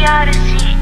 DRC.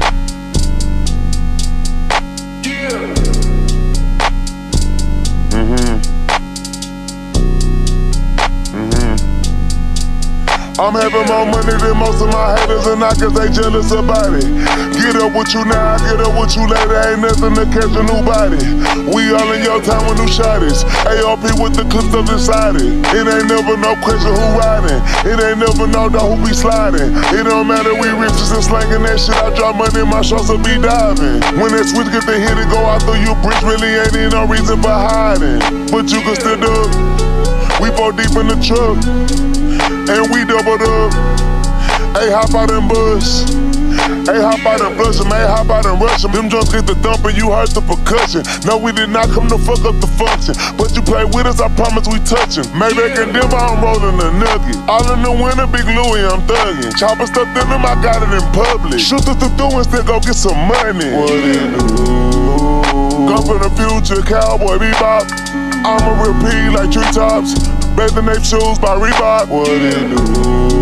I'm having more money than most of my haters, and I guess they jealous about it. Get up with you now, I get up with you later, ain't nothing to catch a new body. We all in your time with new shotties. ARP with the clips up inside it. It ain't never no question who riding. It ain't never no dog who be sliding. It don't matter, we riches and slanging that shit. I drop money in my shorts will be diving. When that switch get the hit, it go out through you bricks, really ain't no reason for hiding. But you can still do it. We 4 deep in the truck, and we doubled up. Hey, hop out and bust. Hey, hop out and flush 'em. Hey, hop out and rush 'em. Them drums get the thumping, you heard the percussion. No, we did not come to fuck up the function. But you play with us, I promise we touchin'. Mayback and them, I'm rolling a nugget. All in the winter, Big Louie, I'm thuggin'. Chopper stuffed in them, I got it in public. Shoot us through instead, go get some money. What it do? Gun for the future, cowboy bebop. I'ma repeat like treetops. Bathing ape shoes by Reebok. What it do?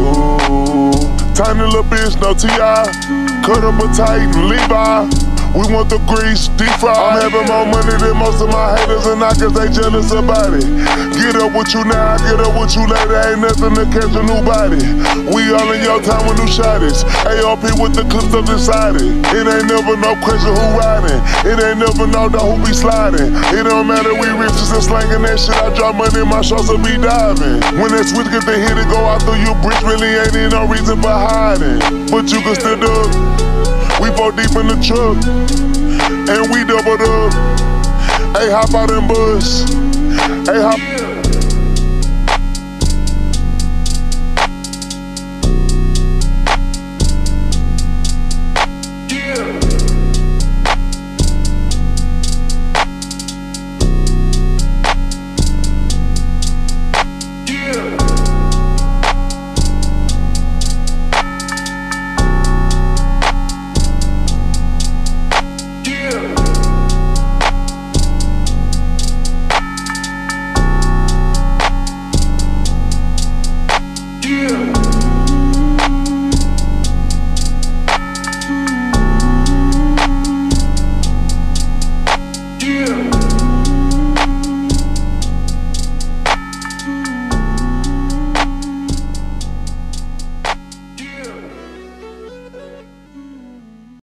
Tiny little bitch, no T.I. Cut up a tight and Levi. We want the grease, deep fry. I'm having more money than most of my haters, and I guess they jealous about it. Get up with you now, I get up with you later, ain't nothing to catch a new body. We all in your time with new shotties. ARP with the clips up inside it. It ain't never no question who riding. It ain't never no dog who be sliding. It don't matter, we riches and slanging that shit. I drop money in my shorts will be diving. When that switch get the hit, it go out through you bricks, really ain't no reason for hiding. But you can still do it. We 4 deep in the truck, and we doubled up. Hey, hop out and bust. Hey, hop.